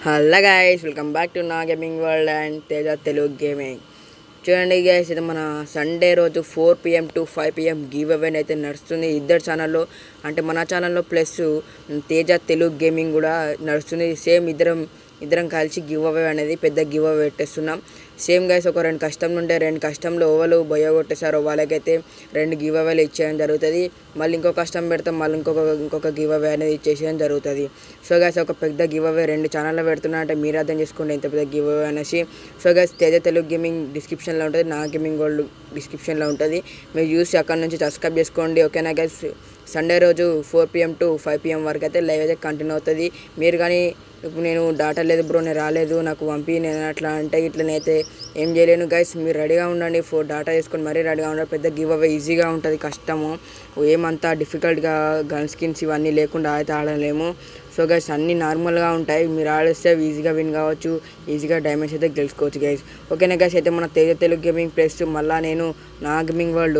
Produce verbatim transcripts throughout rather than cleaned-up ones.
Hello guys, welcome back to నా gaming world and Teja Telugu gaming. చూడండి guys, ఇది మన సండే రోజు four PM to five PM give away అయితే నడుస్తుంది ఇద్దరు ఛానల్లో. అంటే మన ఛానల్లో ప్లస్ తేజ తెలుగు గేమింగ్ కూడా నడుస్తుంది. సేమ్ ఇద్దరం ఇద్దరం కలిసి గివ్ అవే అనేది పెద్ద గివ్ అవే పెట్టేస్తున్నాం. సేమ్ గైస్, ఒక రెండు కష్టంలు ఉంటే రెండు కష్టంలో ఓవలు బొయ్య కొట్టేశారో వాళ్ళకైతే రెండు గివ్ అవేలు ఇచ్చేయడం జరుగుతుంది. మళ్ళీ ఇంకో కష్టం పెడతాం, మళ్ళీ ఇంకొక ఇంకొక గివ్ అవే అనేది ఇచ్చేసేయడం జరుగుతుంది. సో గైస్, ఒక పెద్ద గివ్ అవే రెండు ఛానల్లో పెడుతున్నా అంటే మీరు అర్థం చేసుకోండి ఎంత పెద్ద గివ్ అవే అనేసి. So guys, Teja Telugu gaming డిస్క్రిప్షన్లో ఉంటుంది, నా గేమింగ్ వరల్డ్ డిస్క్రిప్షన్లో ఉంటుంది. మీరు చూసి అక్కడ నుంచి సబ్స్క్రైబ్ చేసుకోండి. ఓకేనా గైస్, సండే రోజు four PM to five PM వరకు అయితే లైవ్ అయితే కంటిన్యూ అవుతుంది. మీరు కానీ ఇప్పుడు నేను డాటా లేదు బ్రో, నేను రాలేదు, నాకు పంపి నేను అట్లా అంటే ఇట్లనైతే ఏం చేయలేను గైస్. మీరు రెడీగా ఉండండి, ఫోర్ డాటా చేసుకొని మరీ రెడీగా ఉండండి. పెద్ద గివ్ అవే ఈజీగా ఉంటుంది, కష్టము ఏమంతా డిఫికల్ట్గా గన్ స్కిన్స్ ఇవన్నీ లేకుండా అయితే ఆడలేము. సో గైస్, అన్నీ నార్మల్గా ఉంటాయి. మీరు ఆడిస్తే ఈజీగా విన్ కావచ్చు, ఈజీగా డైమండ్స్ అయితే గెలుచుకోవచ్చు గైస్. ఓకేనా గైస్, అయితే మన తేజ తెలుగు గేమింగ్ ప్లస్ మళ్ళీ నేను నా గేమింగ్ వరల్డ్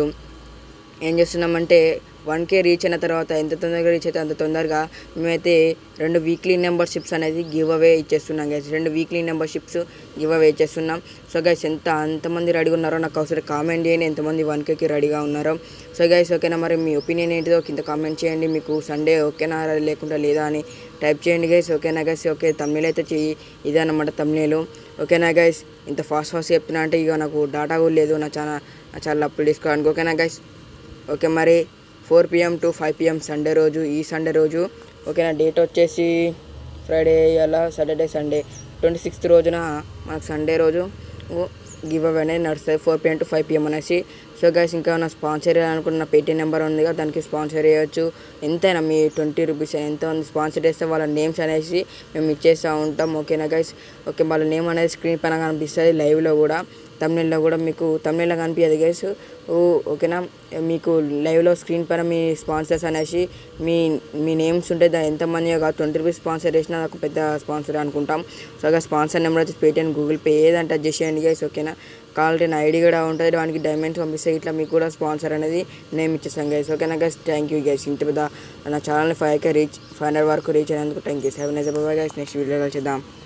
ఏం చేస్తున్నామంటే వన్ కే రీచ్ అయిన తర్వాత ఎంత తొందరగా రీచ్ అయితే అంత తొందరగా మేమైతే రెండు వీక్లీ మెంబర్షిప్స్ అనేది గివ్ అవే ఇచ్చేస్తున్నాం గైస్. రెండు వీక్లీ మెంబర్షిప్స్ గివ్ అవే ఇచ్చేస్తున్నాం. సో గైస్, ఎంత ఎంతమంది రెడీగా ఉన్నారో నాకు ఒకసారి కామెంట్ చేయండి, ఎంతమంది వన్ కేకి రెడీగా ఉన్నారో. సో గైస్, ఓకేనా, మరి మీ ఒపీనియన్ ఏంటిదో కింద కామెంట్ చేయండి. మీకు సండే ఓకేనా లేకుండా లేదా అని టైప్ చేయండి గైస్. ఓకేనా గైస్, ఓకే తమిళ అయితే చెయ్యి, ఇదే అన్నమాట తమిళలో. ఓకేనా గైస్, ఇంత ఫాస్ట్ ఫాస్ట్ చెప్తున్నా అంటే ఇక నాకు డాటా కూడా లేదు, నా చాలా చాలా అప్పులు తీసుకోవడానికి. ఓకేనా గైస్, ఓకే మరి four PM to five PM Sunday రోజు, ఈ సండే రోజు. ఓకేనా, డేట్ వచ్చేసి ఫ్రైడే, అలా సాటర్డే సండే ట్వంటీ సిక్స్త్ రోజున మనకు సండే రోజు గివ్ అవే అనేది నడుస్తుంది four PM to five PM అనేసి. సో గైస్, ఇంకా నా స్పాన్సర్ అనుకున్న పేటీఎం నెంబర్ ఉంది కదా, దానికి స్పాన్సర్ చేయొచ్చు. ఎంతైనా మీ ట్వంటీ రూపీస్ ఎంత ఉంది స్పాన్సర్ చేస్తే వాళ్ళ నేమ్స్ అనేసి మేము ఇచ్చేస్తూ ఉంటాం. ఓకేనా గైస్, ఓకే వాళ్ళ నేమ్ అనేది స్క్రీన్ పైన కనిపిస్తుంది, లైవ్లో కూడా తమిళలో కూడా మీకు తమిళలో కనిపించదు గైస్. ఓకేనా, మీకు లైవ్లో స్క్రీన్ పైన మీ స్పాన్సర్స్ అనేసి మీ మీ నేమ్స్ ఉంటే దాని ఎంతమంది కాదు ట్వంటీ రూపీస్ స్పాన్సర్ చేసినా నాకు పెద్ద స్పాన్సర్ అనుకుంటాం. సో అక్కడ స్పాన్సర్ నెంబర్ వచ్చి పేటీఎం, గూగుల్ పే ఏదంటే అది చేసేయండి గైస్. ఓకేనా, కావాలంటే నా ఐడి కూడా ఉంటుంది, దానికి డైమండ్స్ పంపిస్తే ఇట్లా మీకు కూడా స్పాన్సర్ అనేది నేమ్ ఇచ్చేస్తాం గైస్. ఓకేనా గైస్, థ్యాంక్ యూ గైస్. ఇంత పెద్ద నా ఛానల్ని five K reach five hundred వరకు రీచ్ అయినందుకు థ్యాంక్ యూ. సెవెన్ ఎస్ బాయ్ గైస్, నెక్స్ట్ వీడియో కలిసిద్దాం.